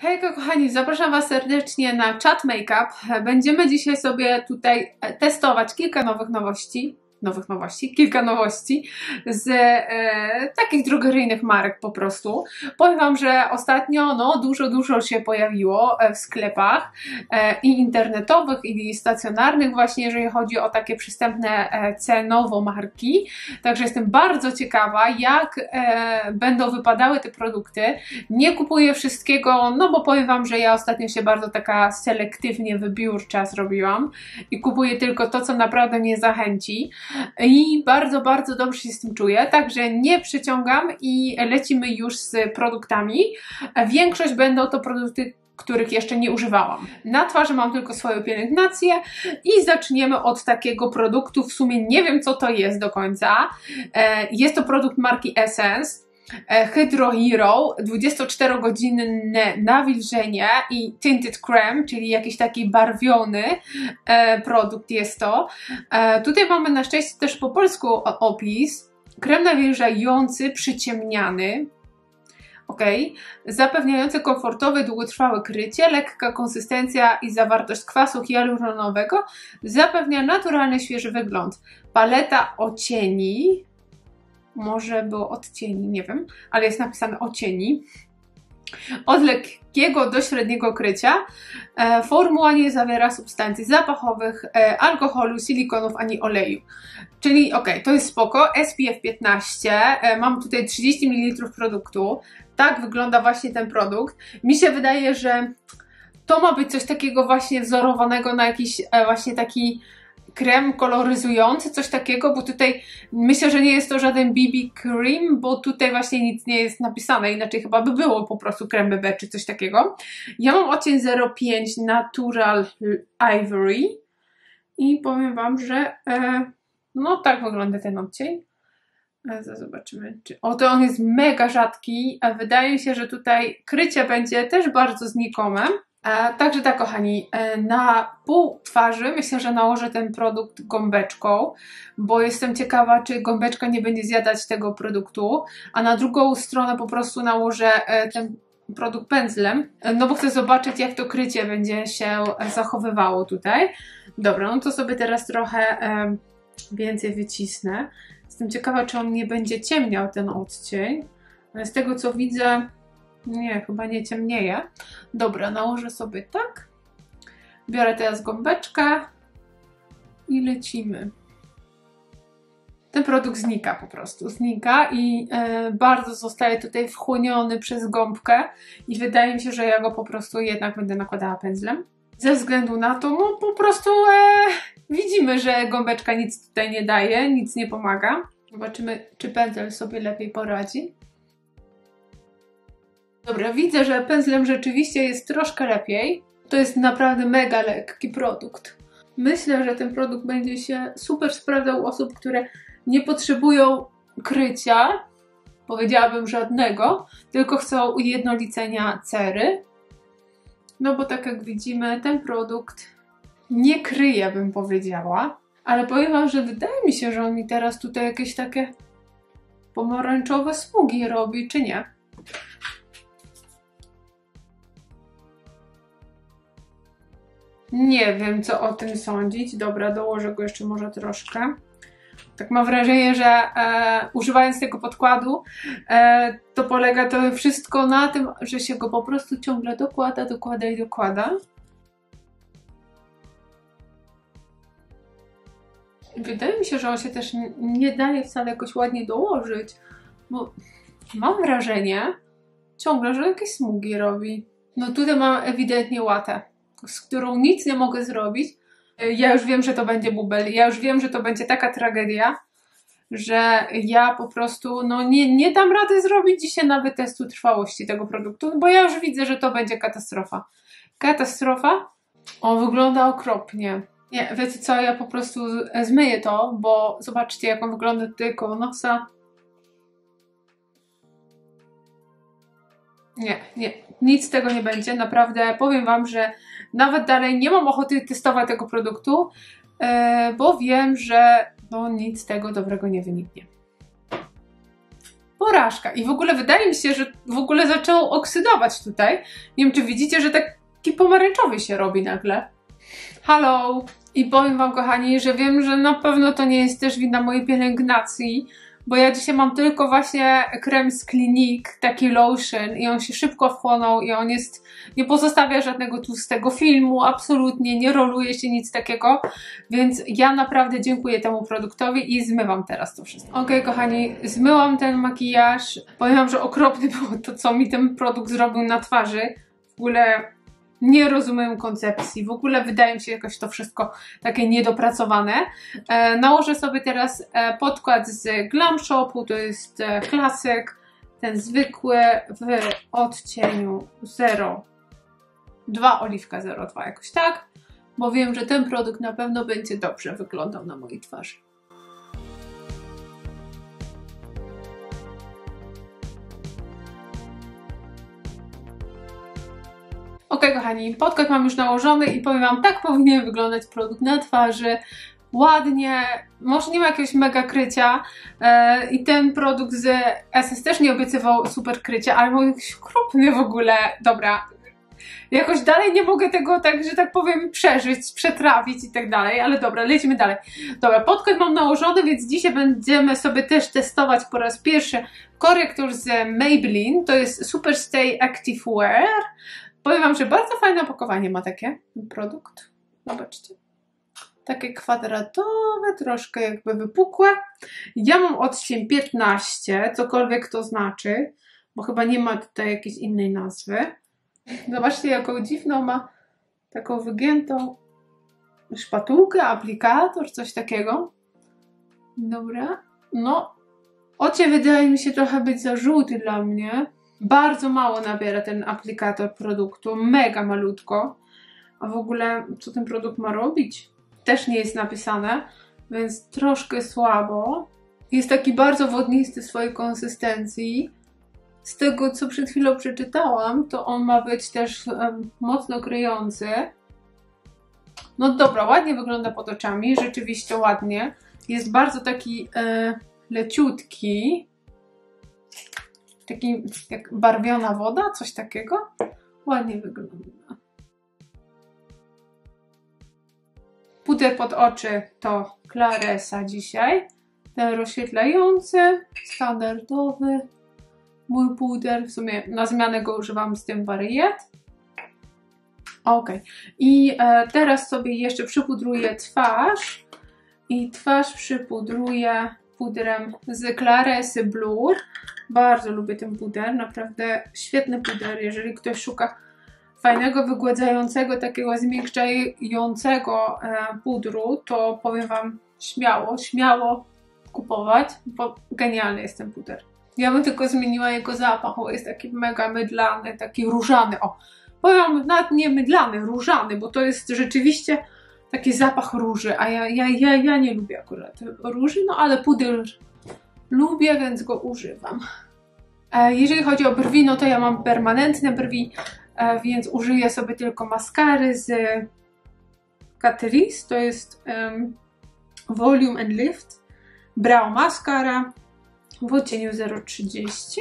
Hejka kochani, zapraszam Was serdecznie na Chat Makeup. Będziemy dzisiaj sobie tutaj testować kilka nowości z takich drogeryjnych marek po prostu. Powiem Wam, że ostatnio dużo się pojawiło w sklepach i internetowych, i stacjonarnych właśnie, jeżeli chodzi o takie przystępne cenowo marki. Także jestem bardzo ciekawa, jak będą wypadały te produkty. Nie kupuję wszystkiego, no bo powiem Wam, że ja ostatnio się bardzo taka selektywnie wybiórcza zrobiłam i kupuję tylko to, co naprawdę mnie zachęci. I bardzo dobrze się z tym czuję, także nie przyciągam i lecimy już z produktami. Większość będą to produkty, których jeszcze nie używałam. Na twarzy mam tylko swoją pielęgnację i zaczniemy od takiego produktu, w sumie nie wiem co to jest do końca. Jest to produkt marki Essence. Hydro Hero, 24-godzinne nawilżenie i tinted cream, czyli jakiś taki barwiony produkt jest to. Tutaj mamy na szczęście też po polsku opis. Krem nawilżający, przyciemniany. Zapewniający komfortowe, długotrwałe krycie, lekka konsystencja i zawartość kwasu hialuronowego zapewnia naturalny, świeży wygląd. Paleta o cieni. Może było odcieni, nie wiem, ale jest napisane o cieni. Od lekkiego do średniego krycia. Formuła nie zawiera substancji zapachowych, alkoholu, silikonów ani oleju. Czyli to jest spoko. SPF 15. Mam tutaj 30 ml produktu. Tak wygląda właśnie ten produkt. Mi się wydaje, że to ma być coś takiego właśnie wzorowanego na jakiś właśnie taki krem koloryzujący, coś takiego, bo tutaj myślę, że nie jest to żaden BB cream, bo tutaj właśnie nic nie jest napisane, inaczej chyba by było po prostu krem BB czy coś takiego. Ja mam odcień 05 Natural Ivory i powiem Wam, że no tak wygląda ten odcień. Zobaczymy, czy... to on jest mega rzadki, wydaje mi się, że tutaj krycie będzie też bardzo znikome. Także tak kochani, na pół twarzy myślę, że nałożę ten produkt gąbeczką, bo jestem ciekawa, czy gąbeczka nie będzie zjadać tego produktu, a na drugą stronę po prostu nałożę ten produkt pędzlem, no bo chcę zobaczyć, jak to krycie będzie się zachowywało tutaj. Dobra, no to sobie teraz trochę więcej wycisnę. Jestem ciekawa, czy on nie będzie ciemniał ten odcień, ale z tego co widzę, nie, chyba nie ciemnieje. Dobra, nałożę sobie tak. Biorę teraz gąbeczkę i lecimy. Ten produkt znika po prostu. Znika i bardzo zostaje tutaj wchłoniony przez gąbkę i wydaje mi się, że ja go po prostu jednak będę nakładała pędzlem. Ze względu na to, no po prostu widzimy, że gąbeczka nic tutaj nie daje, nic nie pomaga. Zobaczymy, czy pędzel sobie lepiej poradzi. Dobra, widzę, że pędzlem rzeczywiście jest troszkę lepiej. To jest naprawdę mega lekki produkt. Myślę, że ten produkt będzie się super sprawdzał u osób, które nie potrzebują krycia, powiedziałabym żadnego, tylko chcą ujednolicenia cery. No bo tak jak widzimy, ten produkt nie kryje, bym powiedziała. Ale powiem Wam, że wydaje mi się, że on mi teraz tutaj jakieś takie pomarańczowe smugi robi, czy nie? Nie wiem, co o tym sądzić. Dobra, dołożę go jeszcze może troszkę. Tak mam wrażenie, że używając tego podkładu, to polega to wszystko na tym, że się go po prostu ciągle dokłada. Wydaje mi się, że on się też nie daje wcale jakoś ładnie dołożyć, bo mam wrażenie ciągle, że jakieś smugi robi. No tutaj mam ewidentnie łatę, z którą nic nie mogę zrobić. Ja już wiem, że to będzie bubel. Ja już wiem, że to będzie taka tragedia, że ja po prostu nie dam rady zrobić dzisiaj nawet testu trwałości tego produktu, bo ja już widzę, że to będzie katastrofa. Katastrofa? On wygląda okropnie. Nie, wiecie co, ja po prostu zmyję to, bo zobaczcie, jak on wygląda tutaj koło nosa. Nie, nic z tego nie będzie, naprawdę powiem Wam, że nawet dalej nie mam ochoty testować tego produktu, bo wiem, że nic z tego dobrego nie wyniknie. porażka. I w ogóle wydaje mi się, że w ogóle zaczęło oksydować tutaj. Nie wiem, czy widzicie, że taki pomarańczowy się robi nagle. Hello! I powiem wam, kochani, że wiem, że na pewno to nie jest też wina mojej pielęgnacji, bo ja dzisiaj mam tylko właśnie krem z Clinique, taki lotion i on się szybko wchłonął i on jest, nie pozostawia żadnego tłustego filmu, absolutnie, nie roluje się nic takiego, więc ja naprawdę dziękuję temu produktowi i zmywam teraz to wszystko. Okej, kochani, zmyłam ten makijaż. Powiem wam, że okropne było to, co mi ten produkt zrobił na twarzy. W ogóle nie rozumiem koncepcji, w ogóle wydaje mi się jakoś to wszystko takie niedopracowane. Nałożę sobie teraz podkład z Glam Shopu, to jest klasyk, ten zwykły w odcieniu 02, oliwka 02, jakoś tak, bo wiem, że ten produkt na pewno będzie dobrze wyglądał na mojej twarzy. Ok, kochani, podkład mam już nałożony i powiem wam, tak powinien wyglądać produkt na twarzy. Ładnie, może nie ma jakiegoś mega krycia i ten produkt z Essence też nie obiecywał super krycia, ale był jakiś okropny w ogóle. Dobra, jakoś dalej nie mogę tego, tak, że tak powiem, przeżyć, przetrawić i tak dalej, ale dobra, lecimy dalej. Dobra, podkład mam nałożony, więc dzisiaj będziemy sobie też testować po raz pierwszy korektor z Maybelline, to jest Super Stay Active Wear. Powiem wam, że bardzo fajne opakowanie ma takie produkt. Zobaczcie. Takie kwadratowe, troszkę jakby wypukłe. Ja mam odcień 15, cokolwiek to znaczy, bo chyba nie ma tutaj jakiejś innej nazwy. Zobaczcie, jaką dziwną ma taką wygiętą szpatułkę, aplikator, coś takiego. Dobra. No, odcień wydaje mi się trochę być za żółty dla mnie. Bardzo mało nabiera ten aplikator produktu, mega malutko. A w ogóle, co ten produkt ma robić? Też nie jest napisane, więc troszkę słabo. Jest taki bardzo wodnisty w swojej konsystencji. Z tego, co przed chwilą przeczytałam, to on ma być też mocno kryjący. No dobra, ładnie wygląda pod oczami, rzeczywiście ładnie. Jest bardzo taki leciutki. Taki jak barwiona woda, coś takiego. Ładnie wygląda. Puder pod oczy to Claresa dzisiaj. Ten rozświetlający, standardowy. Mój puder, w sumie na zmianę go używam z tym Variet. Ok. I teraz sobie jeszcze przypudruję twarz. I twarz przypudruję pudrem z Claresy Blur. Bardzo lubię ten puder, naprawdę świetny puder. Jeżeli ktoś szuka fajnego, wygładzającego, takiego zmiękczającego pudru, to powiem wam śmiało kupować, bo genialny jest ten puder. Ja bym tylko zmieniła jego zapach, bo jest taki mega mydlany, taki różany. O, powiem wam, nawet nie mydlany, różany, bo to jest rzeczywiście taki zapach róży, a ja nie lubię akurat róży, no ale puder lubię, więc go używam. Jeżeli chodzi o brwi, no to ja mam permanentne brwi, więc użyję sobie tylko maskary z Catrice, to jest Volume and Lift Brow Mascara w odcieniu 030.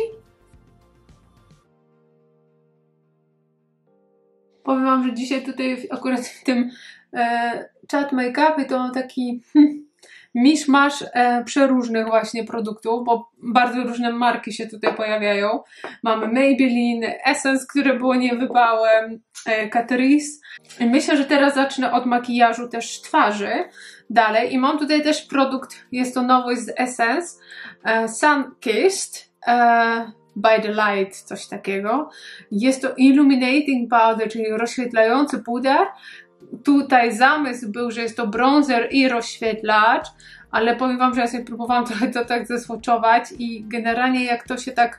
Powiem wam, że dzisiaj tutaj akurat w tym chat make-upy to mam taki miszmasz przeróżnych właśnie produktów, bo bardzo różne marki się tutaj pojawiają. Mamy Maybelline, Essence, które było niebywałe, Catrice. I myślę, że teraz zacznę od makijażu też twarzy dalej. I mam tutaj też produkt, jest to nowość z Essence, Sun Kissed by the Light, coś takiego. Jest to Illuminating Powder, czyli rozświetlający puder. Tutaj zamysł był, że jest to bronzer i rozświetlacz, ale powiem wam, że ja sobie próbowałam trochę to tak zeswatchować i generalnie jak to się tak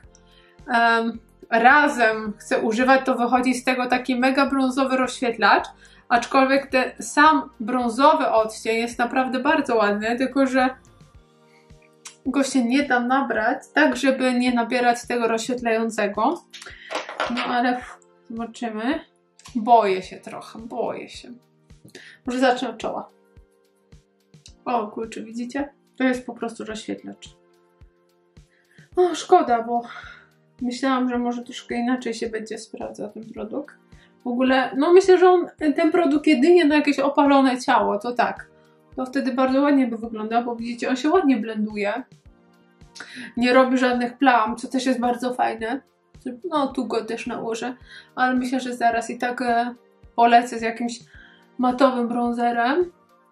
razem chce używać, to wychodzi z tego taki mega brązowy rozświetlacz, aczkolwiek ten sam brązowy odcień jest naprawdę bardzo ładny, tylko że go się nie da nabrać tak, żeby nie nabierać tego rozświetlającego. No ale zobaczymy. Boję się trochę, boję się. Może zacznę od czoła. O kurczę, widzicie? To jest po prostu rozświetlacz. O, szkoda, bo myślałam, że może troszkę inaczej się będzie sprawdzał ten produkt. W ogóle, no myślę, że ten produkt jedynie na jakieś opalone ciało, to tak. To wtedy bardzo ładnie by wyglądał, bo widzicie, on się ładnie blenduje. Nie robi żadnych plam, co też jest bardzo fajne. No, tu go też nałożę, ale myślę, że zaraz i tak polecę z jakimś matowym bronzerem.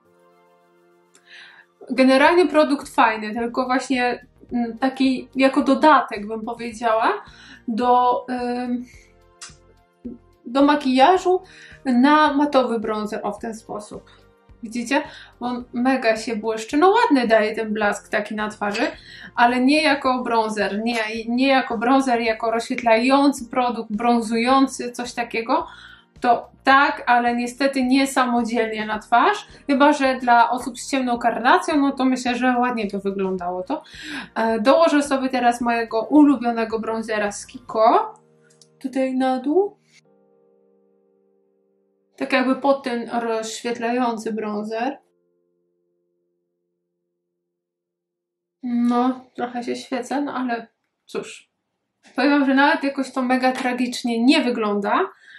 Generalnie produkt fajny, tylko właśnie taki jako dodatek bym powiedziała do makijażu na matowy bronzer, o w ten sposób. Widzicie? On mega się błyszczy. No ładny daje ten blask taki na twarzy, ale nie jako bronzer. Nie jako bronzer, jako rozświetlający produkt, brązujący, coś takiego. To tak, ale niestety nie samodzielnie na twarz. Chyba że dla osób z ciemną karnacją, no to myślę, że ładnie by wyglądało to. Dołożę sobie teraz mojego ulubionego bronzera z Kiko. Tutaj na dół. Tak jakby pod ten rozświetlający bronzer. No, trochę się świecę, no ale cóż. Powiem, że nawet jakoś to mega tragicznie nie wygląda.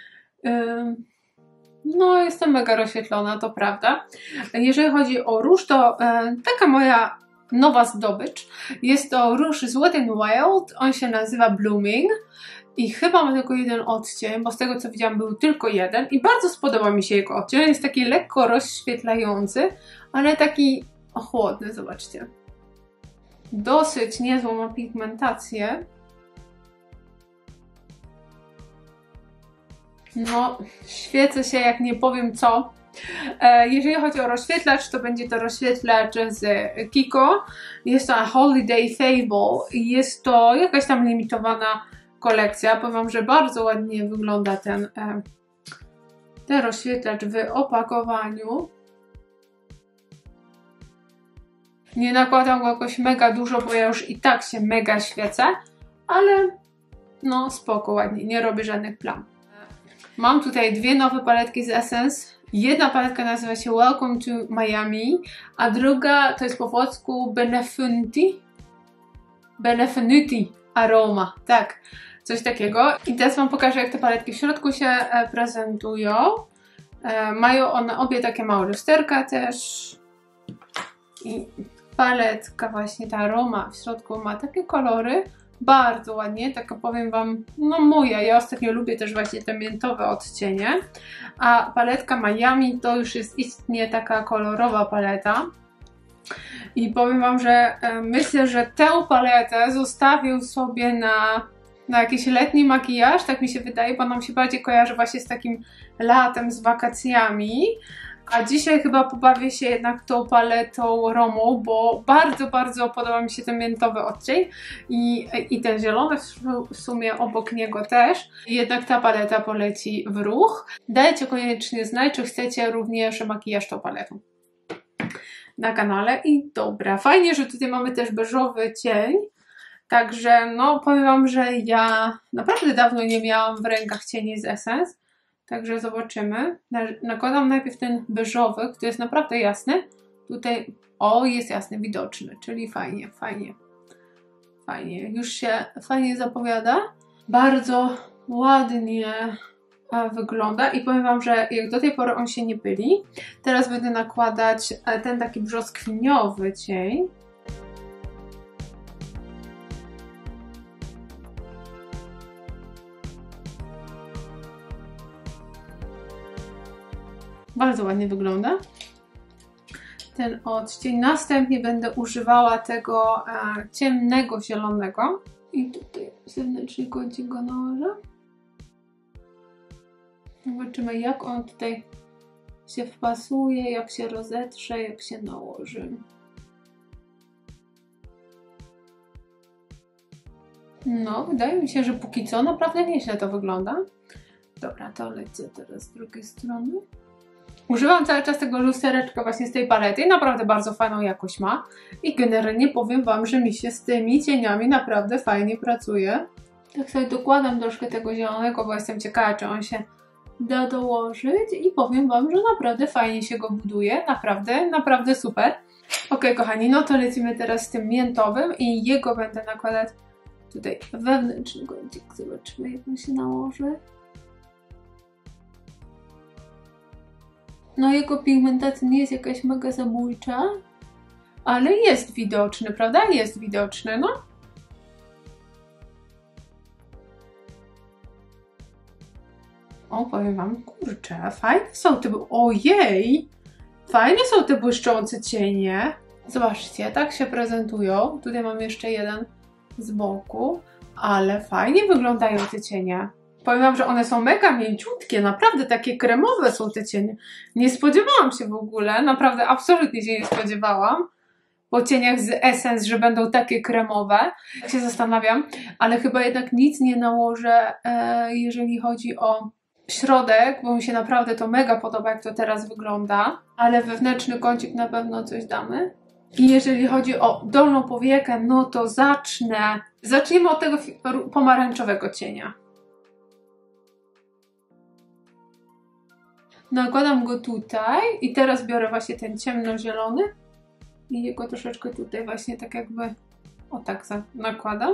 No, jestem mega rozświetlona, to prawda. Jeżeli chodzi o róż, to taka moja nowa zdobycz. Jest to róż z Wet n Wild. On się nazywa Blooming. I chyba ma tylko jeden odcień, bo z tego co widziałam był tylko jeden i bardzo spodoba mi się jego odcień. On jest taki lekko rozświetlający, ale taki chłodny, zobaczcie. Dosyć niezłą ma pigmentację. No, świecę się jak nie powiem co. Jeżeli chodzi o rozświetlacz, to będzie to rozświetlacz z Kiko. Jest to Holiday Fable i jest to jakaś tam limitowana kolekcja. Powiem, że bardzo ładnie wygląda ten rozświetlacz w opakowaniu. Nie nakładam go jakoś mega dużo, bo ja już i tak się mega świecę, ale no spoko, ładnie, nie robię żadnych plam. Mam tutaj dwie nowe paletki z Essence. Jedna paletka nazywa się Welcome to Miami, a druga to jest po włosku Benefinuti Aroma, tak, coś takiego. I teraz wam pokażę, jak te paletki w środku się prezentują. Mają one obie takie małe lusterka też. I paletka właśnie, ta Aroma w środku ma takie kolory. Bardzo ładnie, tak powiem wam, no moja, ja ostatnio lubię też właśnie te miętowe odcienie, a paletka Miami to już jest istnie taka kolorowa paleta i powiem wam, że myślę, że tę paletę zostawię sobie na jakiś letni makijaż, tak mi się wydaje, bo nam się bardziej kojarzy właśnie z takim latem, z wakacjami. A dzisiaj chyba pobawię się jednak tą paletą Romą, bo bardzo, bardzo podoba mi się ten miętowy odcień i ten zielony w sumie obok niego też. Jednak ta paleta poleci w ruch. Dajcie koniecznie znać, czy chcecie również makijaż tą paletą na kanale. I dobra, fajnie, że tutaj mamy też beżowy cień. Także no powiem wam, że ja naprawdę dawno nie miałam w rękach cieni z Essence. Także zobaczymy. Nakładam najpierw ten beżowy, który jest naprawdę jasny. Tutaj, o, jest jasny, widoczny, czyli fajnie, fajnie. Fajnie, już się fajnie zapowiada. Bardzo ładnie wygląda i powiem wam, że jak do tej pory on się nie pyli. Teraz będę nakładać ten taki brzoskwiniowy cień. Bardzo ładnie wygląda ten odcień. Następnie będę używała tego ciemnego zielonego. I tutaj zewnętrzny kącik go nałożę. Zobaczymy, jak on tutaj się wpasuje, jak się rozetrze, jak się nałoży. No, wydaje mi się, że póki co naprawdę nieźle to wygląda. Dobra, to lecę teraz z drugiej strony. Używam cały czas tego lustereczka właśnie z tej palety i naprawdę bardzo fajną jakość ma. I generalnie powiem wam, że mi się z tymi cieniami naprawdę fajnie pracuje. Tak sobie dokładam troszkę tego zielonego, bo jestem ciekawa, czy on się da dołożyć i powiem wam, że naprawdę fajnie się go buduje. Naprawdę, naprawdę super. Ok, kochani, no to lecimy teraz z tym miętowym i jego będę nakładać Tutaj wewnętrzny kącik, zobaczymy jak on się nałoży. No jego pigmentacja nie jest jakaś mega zabójcza, ale jest widoczny, prawda? Jest widoczny, no. O, powiem wam, kurczę, fajne są te... Ojej! Fajne są te błyszczące cienie. Zobaczcie, tak się prezentują. Tutaj mam jeszcze jeden z boku, ale fajnie wyglądają te cienie. Powiem wam, że one są mega mięciutkie, naprawdę takie kremowe są te cienie. Nie spodziewałam się w ogóle, naprawdę absolutnie się nie spodziewałam po cieniach z Essence, że będą takie kremowe. Tak się zastanawiam, ale chyba jednak nic nie nałożę, jeżeli chodzi o środek, bo mi się naprawdę to mega podoba, jak to teraz wygląda, ale wewnętrzny kącik na pewno coś damy. I jeżeli chodzi o dolną powiekę, no to zaczniemy od tego pomarańczowego cienia. Nakładam go tutaj i teraz biorę właśnie ten ciemnozielony i jego troszeczkę tutaj właśnie tak jakby o tak nakładam.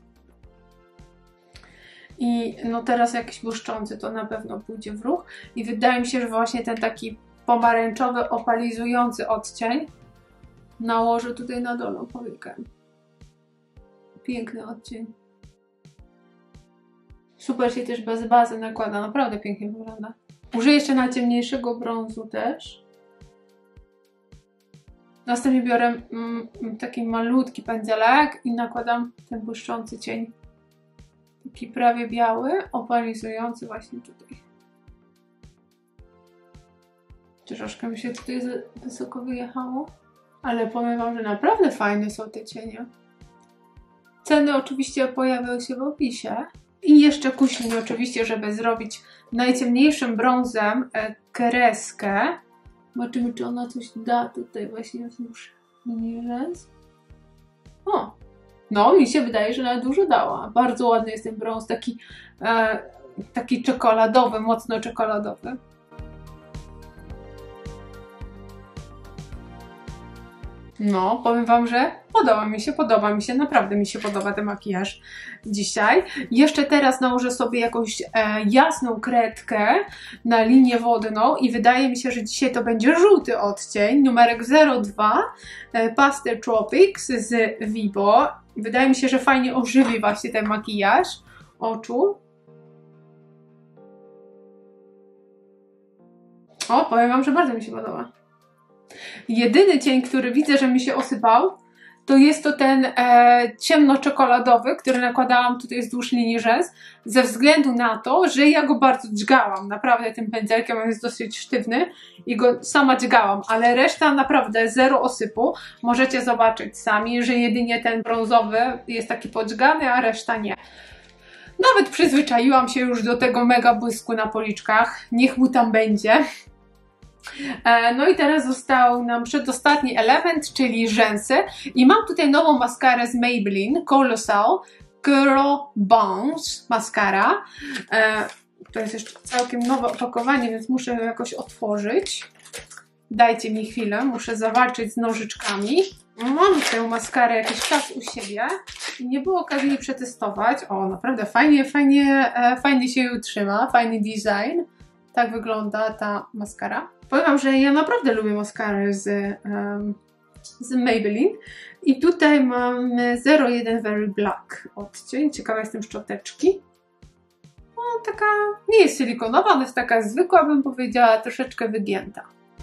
I no teraz jakiś błyszczący to na pewno pójdzie w ruch i wydaje mi się, że właśnie ten taki pomarańczowy, opalizujący odcień nałożę tutaj na dolną powiekę. Piękny odcień. Super się też bez bazy nakłada, naprawdę pięknie wygląda. Użyję jeszcze najciemniejszego brązu też. Następnie biorę taki malutki pędzelek i nakładam ten błyszczący cień. Taki prawie biały, opalizujący właśnie tutaj. Troszkę mi się tutaj wysoko wyjechało, ale powiem wam, że naprawdę fajne są te cienie. Ceny oczywiście pojawią się w opisie. I jeszcze kusi mnie oczywiście, żeby zrobić najciemniejszym brązem kreskę. Zobaczymy, czy ona coś da tutaj właśnie wzdłuż linii rzęs. O! No, mi się wydaje, że ona dużo dała. Bardzo ładny jest ten brąz, taki czekoladowy, mocno czekoladowy. No, powiem wam, że podoba mi się, naprawdę mi się podoba ten makijaż dzisiaj. Jeszcze teraz nałożę sobie jakąś jasną kredkę na linię wodną i wydaje mi się, że dzisiaj to będzie żółty odcień, numerek 02 Pastel Tropics z Vibo. Wydaje mi się, że fajnie ożywi właśnie ten makijaż oczu. O, powiem wam, że bardzo mi się podoba. Jedyny cień, który widzę, że mi się osypał, to jest to ten ciemno-czekoladowy, który nakładałam tutaj wzdłuż linii rzęs, ze względu na to, że ja go bardzo dźgałam. Naprawdę tym pędzelkiem, on jest dosyć sztywny i go sama dźgałam, ale reszta naprawdę zero osypu. Możecie zobaczyć sami, że jedynie ten brązowy jest taki podźgany, a reszta nie. Nawet przyzwyczaiłam się już do tego mega błysku na policzkach. Niech mu tam będzie. No i teraz został nam przedostatni element, czyli rzęsy. I mam tutaj nową maskarę z Maybelline, Colossal Curl Bounce Mascara. To jest jeszcze całkiem nowe opakowanie, więc muszę ją jakoś otworzyć. Dajcie mi chwilę, muszę zawalczyć z nożyczkami. Mam tę maskarę jakiś czas u siebie i nie było okazji jej przetestować. O, naprawdę fajnie się ją trzyma, fajny design. Tak wygląda ta maskara. Powiem wam, że ja naprawdę lubię maskarę z Maybelline. I tutaj mam 01 Very Black odcień. Ciekawa jestem szczoteczki. No, taka nie jest silikonowa, ona jest taka zwykła, bym powiedziała, troszeczkę wygięta.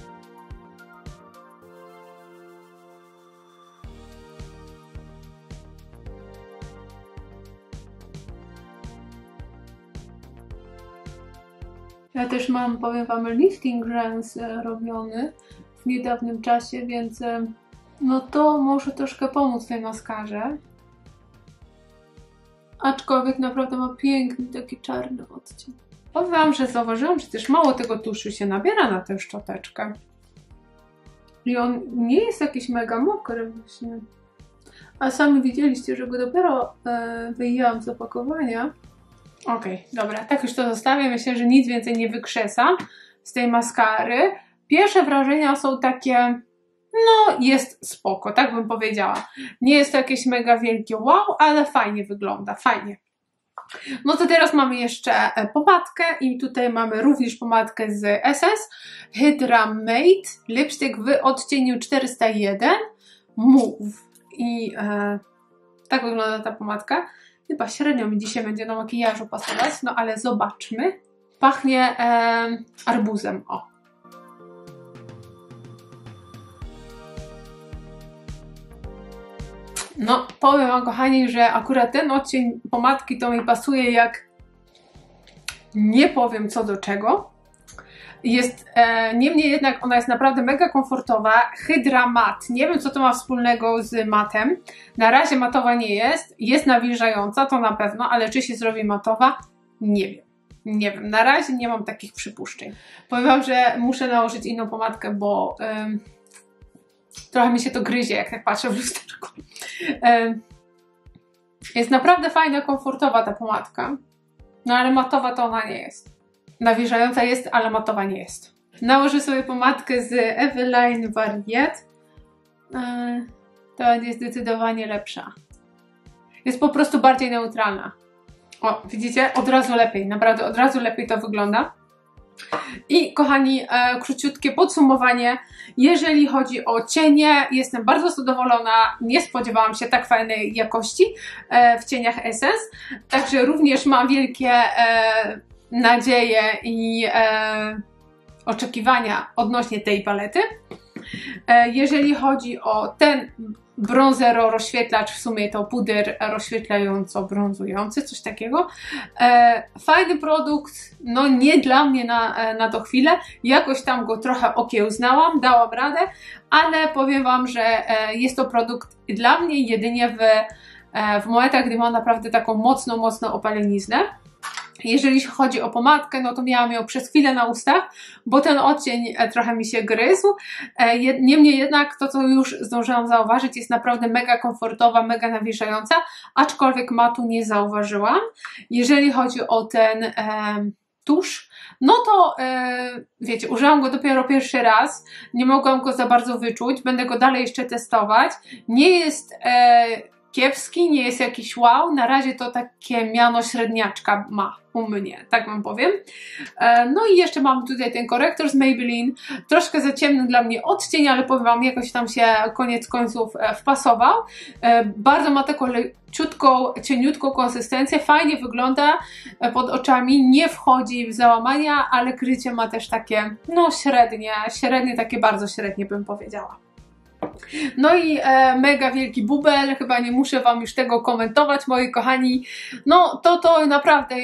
Ja też mam, powiem wam, lifting rzęs robiony w niedawnym czasie, więc no to może troszkę pomóc tej maskarze. Aczkolwiek naprawdę ma piękny taki czarny odcień. Powiem wam, że zauważyłam, że też mało tego tuszu się nabiera na tę szczoteczkę. I on nie jest jakiś mega mokry właśnie. A sami widzieliście, że go dopiero wyjęłam z opakowania. Okej, dobra, tak już to zostawię. Myślę, że nic więcej nie wykrzesam z tej maskary. Pierwsze wrażenia są takie no jest spoko, tak bym powiedziała. Nie jest to jakieś mega wielkie wow, ale fajnie wygląda, fajnie. No to teraz mamy jeszcze pomadkę i tutaj mamy również pomadkę z Essence Hydra Mate Lipstick w odcieniu 401 Move. I tak wygląda ta pomadka. Chyba średnio mi dzisiaj będzie do makijażu pasować, no ale zobaczmy. Pachnie arbuzem, o. No, powiem wam, kochani, że akurat ten odcień pomadki to mi pasuje jak nie powiem co do czego. Jest, niemniej jednak ona jest naprawdę mega komfortowa. Hydra Matte. Nie wiem, co to ma wspólnego z matem. Na razie matowa nie jest. Jest nawilżająca, to na pewno, ale czy się zrobi matowa? Nie wiem. Nie wiem. Na razie nie mam takich przypuszczeń. Powiem wam, że muszę nałożyć inną pomadkę, bo trochę mi się to gryzie, jak tak patrzę w lusterku. Jest naprawdę fajna, komfortowa ta pomadka. No ale matowa to ona nie jest. Nawilżająca jest, ale matowa nie jest. Nałożę sobie pomadkę z Eveline Variette. To jest zdecydowanie lepsza. Jest po prostu bardziej neutralna. O, widzicie? Od razu lepiej. Naprawdę od razu lepiej to wygląda. I kochani, króciutkie podsumowanie. Jeżeli chodzi o cienie, jestem bardzo zadowolona. Nie spodziewałam się tak fajnej jakości w cieniach Essence. Także również mam wielkie nadzieje i oczekiwania odnośnie tej palety. Jeżeli chodzi o ten bronzero rozświetlacz, w sumie to puder rozświetlająco-brązujący, coś takiego. Fajny produkt, no nie dla mnie na tą chwilę. Jakoś tam go trochę okiełznałam, dałam radę, ale powiem wam, że jest to produkt dla mnie jedynie w momentach, gdy mam naprawdę taką mocną opaleniznę. Jeżeli chodzi o pomadkę, no to miałam ją przez chwilę na ustach, bo ten odcień trochę mi się gryzł. Niemniej jednak to, co już zdążyłam zauważyć, jest naprawdę mega komfortowa, mega nawilżająca, aczkolwiek matu nie zauważyłam. Jeżeli chodzi o ten tusz, no to wiecie, użyłam go dopiero pierwszy raz, nie mogłam go za bardzo wyczuć, będę go dalej jeszcze testować. Nie jest kiepski, nie jest jakiś wow, na razie to takie miano średniaczka ma u mnie, tak wam powiem. No i jeszcze mam tutaj ten korektor z Maybelline, troszkę za ciemny dla mnie odcień, ale powiem wam, jakoś tam się koniec końców wpasował. Bardzo ma taką leciutką, cieniutką konsystencję, fajnie wygląda pod oczami, nie wchodzi w załamania, ale krycie ma też takie, no średnie, takie bardzo średnie bym powiedziała. No i mega wielki bubel, chyba nie muszę wam już tego komentować, moi kochani. No to naprawdę,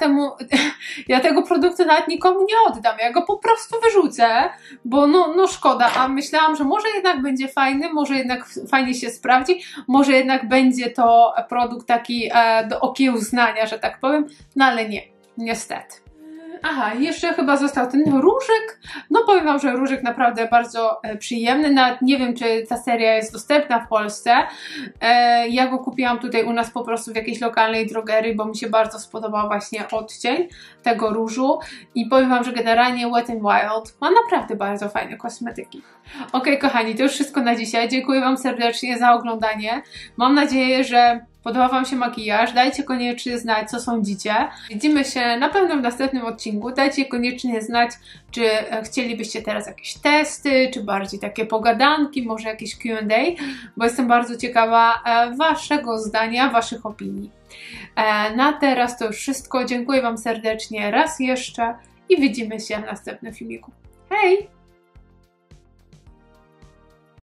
ja tego produktu nawet nikomu nie oddam, ja go po prostu wyrzucę, bo no szkoda, a myślałam, że może jednak będzie fajny, może jednak fajnie się sprawdzi, może jednak będzie to produkt taki do okiełznania, że tak powiem, no ale nie, niestety. Aha, jeszcze chyba został ten różek. No powiem wam, że różek naprawdę bardzo przyjemny. Nawet nie wiem, czy ta seria jest dostępna w Polsce. Ja go kupiłam tutaj u nas po prostu w jakiejś lokalnej drogerii, bo mi się bardzo spodobał właśnie odcień tego różu. I powiem wam, że generalnie Wet n Wild ma naprawdę bardzo fajne kosmetyki. Ok, kochani, to już wszystko na dzisiaj. Dziękuję wam serdecznie za oglądanie. Mam nadzieję, że podoba wam się makijaż, dajcie koniecznie znać, co sądzicie. Widzimy się na pewno w następnym odcinku. Dajcie koniecznie znać, czy chcielibyście teraz jakieś testy, czy bardziej takie pogadanki, może jakieś Q&A, bo jestem bardzo ciekawa waszego zdania, waszych opinii. Na teraz to już wszystko. Dziękuję wam serdecznie raz jeszcze i widzimy się w następnym filmiku. Hej!